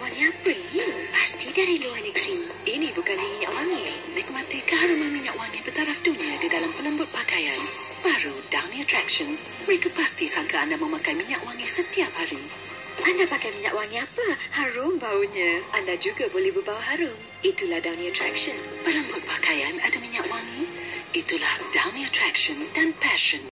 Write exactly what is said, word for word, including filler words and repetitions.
wangi apa ni? Pasti dari luar negeri. Ini bukan minyak wangi. Nikmati keharuman minyak wangi bertaraf dunia di dalam pelembut pakaian. Baru Downy Attraction. Mereka pasti sangka anda memakai minyak wangi setiap hari. Anda pakai minyak wangi apa? Harum baunya. Anda juga boleh berbau harum. Itulah Downy Attraction. Pelembut pakaian ada minyak wangi. Itulah Downy Attraction dan Passion.